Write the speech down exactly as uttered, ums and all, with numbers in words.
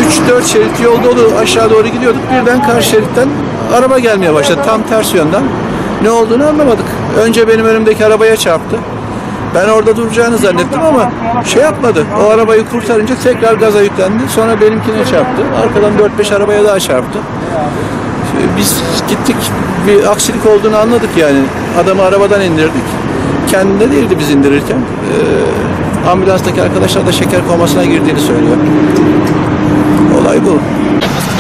üç dört şerit yol dolu aşağı doğru gidiyorduk. Birden karşı şeritten araba gelmeye başladı. Tam ters yönden. Ne olduğunu anlamadık. Önce benim önümdeki arabaya çarptı. Ben orada duracağını zannettim ama şey yapmadı. O arabayı kurtarınca tekrar gaza yüklendi. Sonra benimkine çarptı. Arkadan dört beş arabaya daha çarptı. Biz gittik, bir aksilik olduğunu anladık yani. Adamı arabadan indirdik. Kendinde değildi biz indirirken. Ee, ambulanstaki arkadaşlar da şeker komasına girdiğini söylüyor. Olay bu.